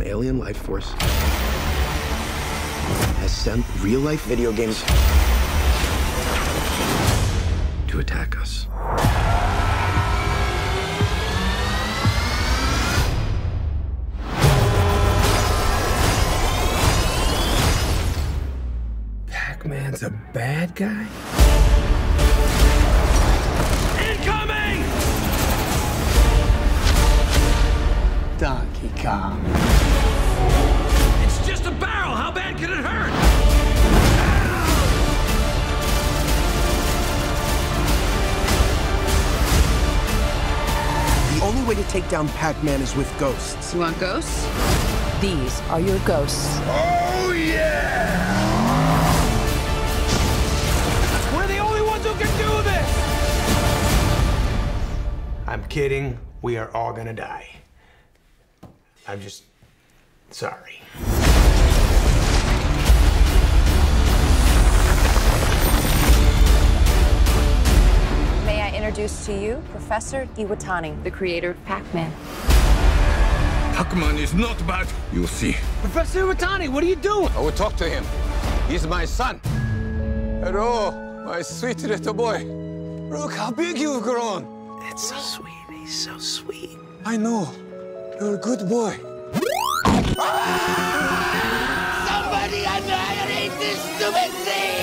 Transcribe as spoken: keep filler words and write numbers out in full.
alien life force has sent real-life video games to attack us. Pac-Man's a bad guy? Incoming! Donkey Kong. It's just a barrel. How bad can it hurt? The only way to take down Pac-Man is with ghosts. You want ghosts? These are your ghosts. Oh, yeah! We're the only ones who can do this! I'm kidding. We are all gonna die. I'm just sorry. May I introduce to you Professor Iwatani, The creator of Pac-Man. Pac-Man is not bad. You'll see. Professor Iwatani, what are you doing? I will talk to him. He's my son. Hello, my sweet little boy. Look how big you've grown. It's so sweet. He's so sweet. I know. You're a good boy. Somebody annihilate this stupid thing!